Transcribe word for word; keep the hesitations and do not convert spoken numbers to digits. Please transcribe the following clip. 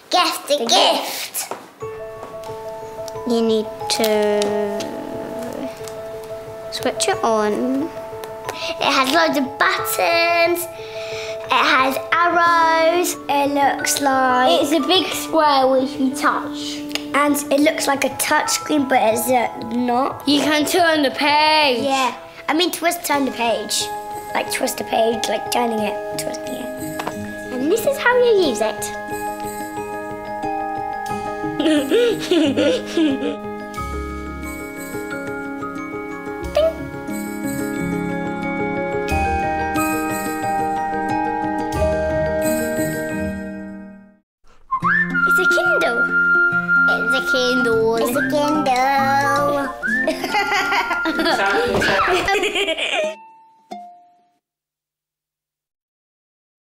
Guess the, the gift. gift. You need to switch it on. It has loads of buttons. It has arrows. It looks like... It's a big square which you touch. And it looks like a touch screen, but it's uh, not. You can turn the page. Yeah. I mean, twist, turn the page. Like twist the page, like turning it, twisting it. And this is how you use it. It's a Kindle. It's a Kindle. It's a Kindle.